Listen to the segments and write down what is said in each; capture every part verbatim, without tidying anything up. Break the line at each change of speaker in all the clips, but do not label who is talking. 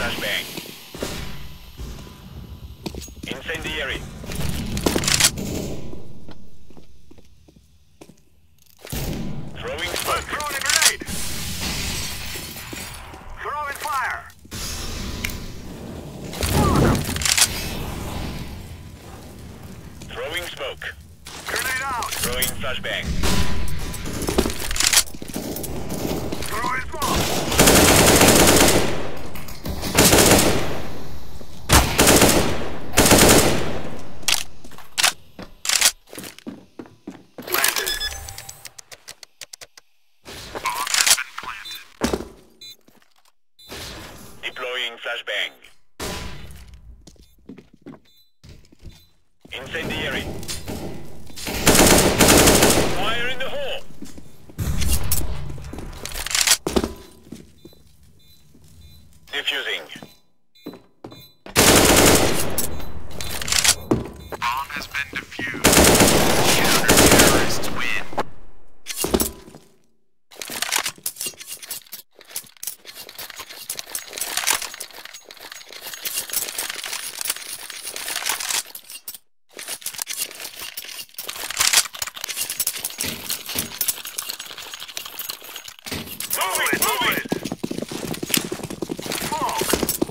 flashbang. Incendiary. Throwing smoke.
Throwing a grenade. Throwing fire.
Throwing smoke.
Grenade out.
Throwing flashbang.
Throwing smoke. Planted. Bomb has been planted.
Deploying flashbang. Incendiary. Fire in the hole. Diffusing.
Bomb has been defused. Counter-terrorists win. Move it, move it! Smoke!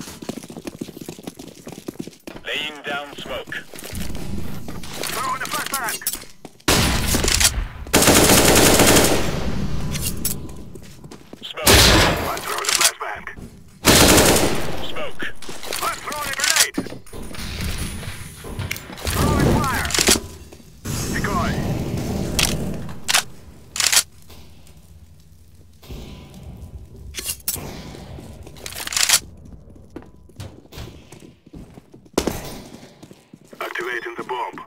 Laying down smoke.
Throwing the flashbang!
Smoke.
I'm throwing the flashbang!
Smoke.
I'm throwing a grenade! Throwing fire! Decoy! Activating the bomb.